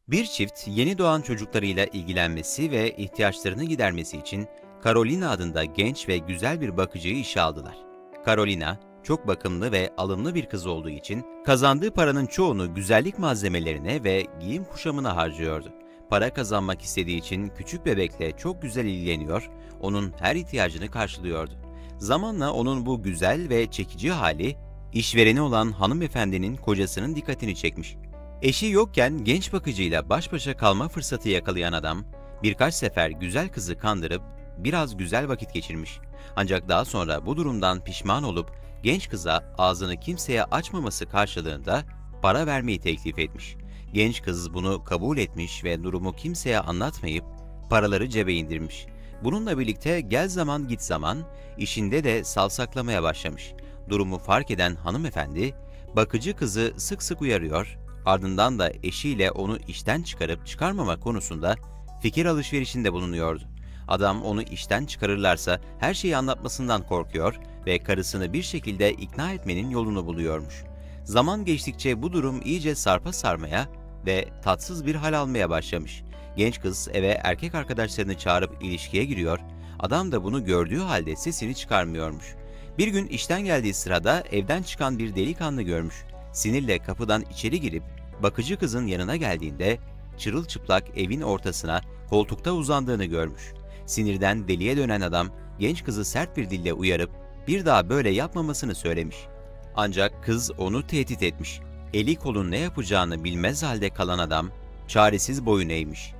Bir çift yeni doğan çocuklarıyla ilgilenmesi ve ihtiyaçlarını gidermesi için Carolina adında genç ve güzel bir bakıcıyı işe aldılar. Carolina, çok bakımlı ve alımlı bir kız olduğu için kazandığı paranın çoğunu güzellik malzemelerine ve giyim kuşamına harcıyordu. Para kazanmak istediği için küçük bebekle çok güzel ilgileniyor, onun her ihtiyacını karşılıyordu. Zamanla onun bu güzel ve çekici hali, işvereni olan hanımefendinin kocasının dikkatini çekmiş. Eşi yokken genç bakıcıyla baş başa kalma fırsatı yakalayan adam, birkaç sefer güzel kızı kandırıp biraz güzel vakit geçirmiş. Ancak daha sonra bu durumdan pişman olup genç kıza ağzını kimseye açmaması karşılığında para vermeyi teklif etmiş. Genç kız bunu kabul etmiş ve durumu kimseye anlatmayıp paraları cebe indirmiş. Bununla birlikte gel zaman git zaman işinde de savsaklamaya başlamış. Durumu fark eden hanımefendi, bakıcı kızı sık sık uyarıyor, ardından da eşiyle onu işten çıkarıp çıkarmama konusunda fikir alışverişinde bulunuyordu. Adam onu işten çıkarırlarsa her şeyi anlatmasından korkuyor ve karısını bir şekilde ikna etmenin yolunu buluyormuş. Zaman geçtikçe bu durum iyice sarpa sarmaya ve tatsız bir hal almaya başlamış. Genç kız eve erkek arkadaşlarını çağırıp ilişkiye giriyor, adam da bunu gördüğü halde sesini çıkarmıyormuş. Bir gün işten geldiği sırada evden çıkan bir delikanlı görmüş. Sinirle kapıdan içeri girip bakıcı kızın yanına geldiğinde çırılçıplak evin ortasına koltukta uzandığını görmüş. Sinirden deliye dönen adam genç kızı sert bir dille uyarıp bir daha böyle yapmamasını söylemiş. Ancak kız onu tehdit etmiş. Eli kolun ne yapacağını bilmez halde kalan adam çaresiz boyun eğmiş.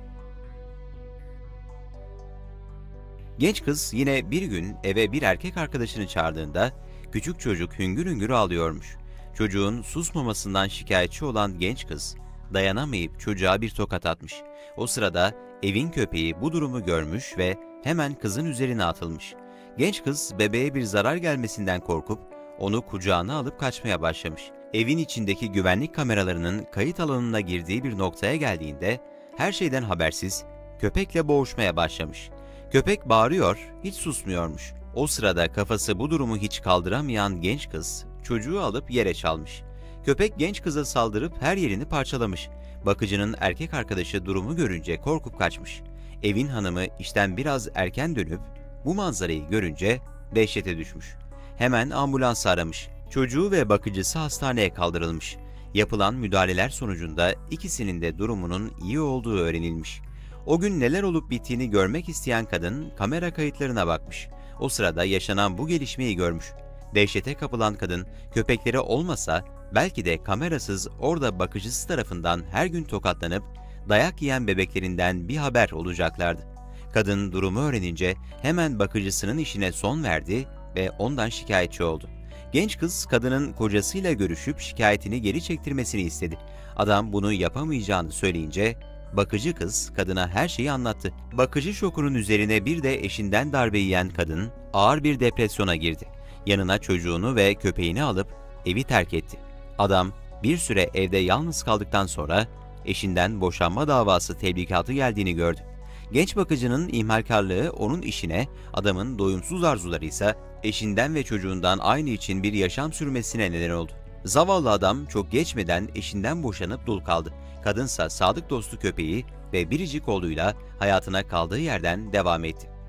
Genç kız yine bir gün eve bir erkek arkadaşını çağırdığında küçük çocuk hüngür hüngür ağlıyormuş. Çocuğun susmamasından şikayetçi olan genç kız dayanamayıp çocuğa bir tokat atmış. O sırada evin köpeği bu durumu görmüş ve hemen kızın üzerine atılmış. Genç kız bebeğe bir zarar gelmesinden korkup onu kucağına alıp kaçmaya başlamış. Evin içindeki güvenlik kameralarının kayıt alanına girdiği bir noktaya geldiğinde her şeyden habersiz köpekle boğuşmaya başlamış. Köpek bağırıyor, hiç susmuyormuş. O sırada kafası bu durumu hiç kaldıramayan genç kız çocuğu alıp yere çalmış. Köpek genç kıza saldırıp her yerini parçalamış. Bakıcının erkek arkadaşı durumu görünce korkup kaçmış. Evin hanımı işten biraz erken dönüp bu manzarayı görünce dehşete düşmüş. Hemen ambulans aramış. Çocuğu ve bakıcısı hastaneye kaldırılmış. Yapılan müdahaleler sonucunda ikisinin de durumunun iyi olduğu öğrenilmiş. O gün neler olup bittiğini görmek isteyen kadın kamera kayıtlarına bakmış. O sırada yaşanan bu gelişmeyi görmüş. Dehşete kapılan kadın, köpekleri olmasa belki de kamerasız orada bakıcısı tarafından her gün tokatlanıp dayak yiyen bebeklerinden bir haber olacaklardı. Kadın durumu öğrenince hemen bakıcısının işine son verdi ve ondan şikayetçi oldu. Genç kız kadının kocasıyla görüşüp şikayetini geri çektirmesini istedi. Adam bunu yapamayacağını söyleyince bakıcı kız kadına her şeyi anlattı. Bakıcı şokunun üzerine bir de eşinden darbe yiyen kadın ağır bir depresyona girdi. Yanına çocuğunu ve köpeğini alıp evi terk etti. Adam bir süre evde yalnız kaldıktan sonra eşinden boşanma davası tebligatı geldiğini gördü. Genç bakıcının ihmalkarlığı onun işine, adamın doyumsuz arzuları ise eşinden ve çocuğundan aynı için bir yaşam sürmesine neden oldu. Zavallı adam çok geçmeden eşinden boşanıp dul kaldı. Kadınsa sadık dostu köpeği ve biricik oğluyla hayatına kaldığı yerden devam etti.